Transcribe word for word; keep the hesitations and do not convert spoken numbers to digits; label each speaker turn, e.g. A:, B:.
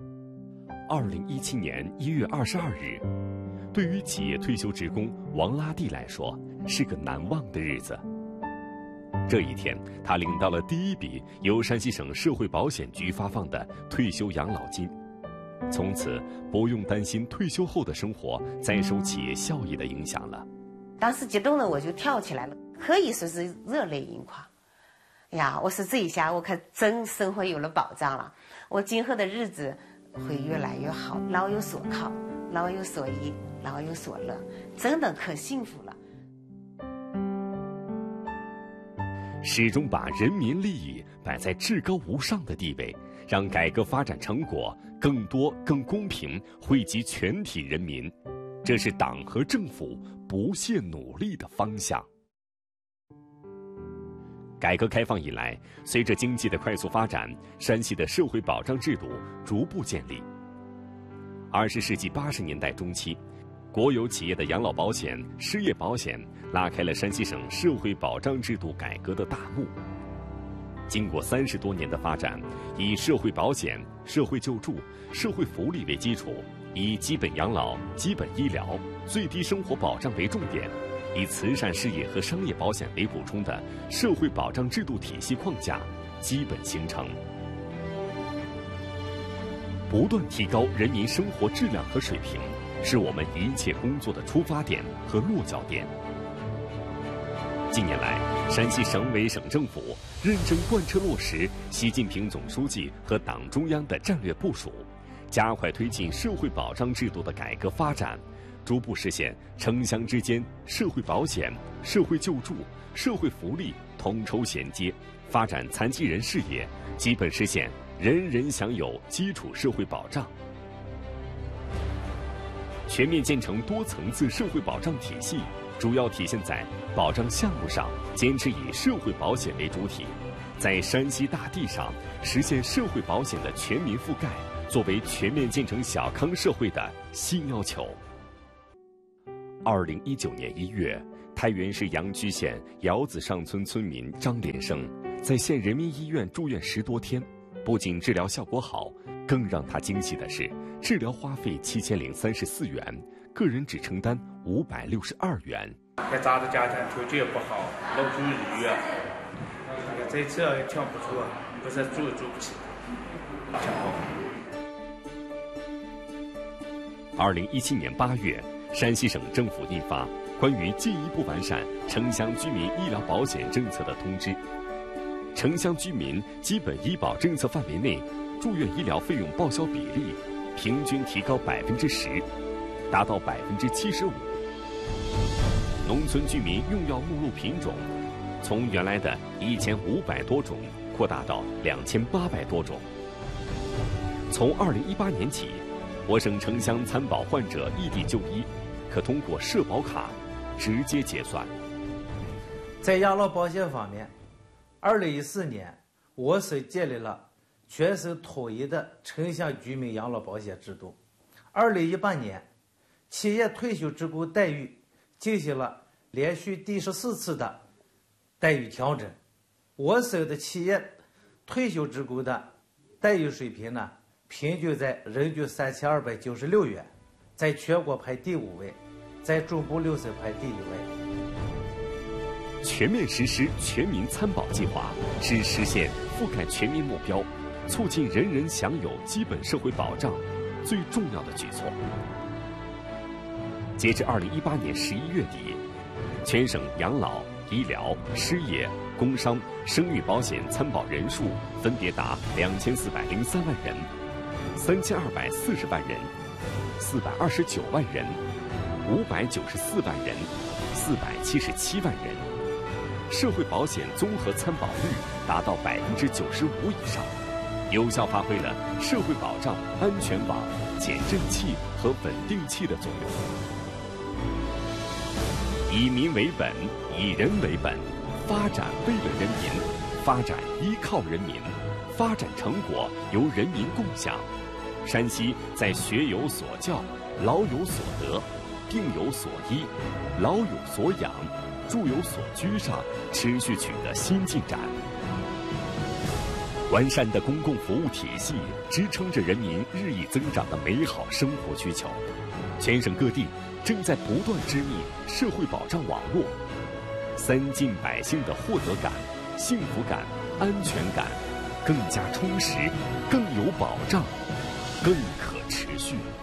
A: 二零一七年一月二十二日，对于企业退休职工王拉蒂来说，是个难忘的日子。这一天，他领到了第一笔由山西省社会保险局发放的退休养老金，从此不用担心退休后的生活再受企业效益的影响了。
B: 当时激动的我就跳起来了，可以说是热泪盈眶。哎呀，我说这一下我可真生活有了保障了，我今后的日子会越来越好，老有所靠，老有所依，老有所乐，真的可幸福了。
A: 始终把人民利益摆在至高无上的地位，让改革发展成果更多、更公平惠及全体人民，这是党和政府不懈努力的方向。改革开放以来，随着经济的快速发展，山西的社会保障制度逐步建立。二十世纪八十年代中期，国有企业的养老保险、失业保险拉开了山西省社会保障制度改革的大幕。经过三十多年的发展，以社会保险、社会救助、社会福利为基础，以基本养老、基本医疗、最低生活保障为重点，以慈善事业和商业保险为补充的社会保障制度体系框架基本形成。不断提高人民生活质量和水平，是我们一切工作的出发点和落脚点。近年来，山西省委省政府认真贯彻落实习近平总书记和党中央的战略部署，加快推进社会保障制度的改革发展，逐步实现城乡之间社会保险、社会救助、社会福利统筹衔接，发展残疾人事业，基本实现人人享有基础社会保障。全面建成多层次社会保障体系，主要体现在保障项目上坚持以社会保险为主体，在山西大地上实现社会保险的全民覆盖，作为全面建成小康社会的新要求。二零一九年一月，太原市阳曲县窑子上村村民张连生在县人民医院住院十多天，不仅治疗效果好，更让他惊喜的是，治疗花费七千零三十四元，个人只承担五百六十二元。
C: 在咱的家庭条件也不好，老住医院，在这也挺不错，不是住住不起，挺好。
A: 二零一七年八月，山西省政府印发关于进一步完善城乡居民医疗保险政策的通知，城乡居民基本医保政策范围内住院医疗费用报销比例平均提高百分之十，达到百分之七十五。农村居民用药目录品种从原来的一千五百多种扩大到两千八百多种。从二零一八年起，我省城乡参保患者异地就医，可通过社保卡直接结算。
D: 在养老保险方面，二零一四年，我省建立了全省统一的城乡居民养老保险制度。二零一八年，企业退休职工待遇进行了连续第十四次的待遇调整。我省的企业退休职工的待遇水平呢，平均在人均三千二百九十六元，在全国排第五位，在中部六省排第一位。
A: 全面实施全民参保计划是实现覆盖全民目标，促进人人享有基本社会保障最重要的举措。截至二零一八年十一月底，全省养老、医疗、失业、工伤、生育保险参保人数分别达两千四百零三万人、三千二百四十万人、四百二十九万人、五百九十四万人、四百七十七万人。社会保险综合参保率达到百分之九十五以上，有效发挥了社会保障安全网、减震器和稳定器的作用。以民为本，以人为本，发展为了人民，发展依靠人民，发展成果由人民共享。山西在学有所教、老有所得、病有所医、老有所养、住有所居上持续取得新进展。 完善的公共服务体系支撑着人民日益增长的美好生活需求。全省各地正在不断织密社会保障网络，三晋百姓的获得感、幸福感、安全感更加充实，更有保障，更可持续。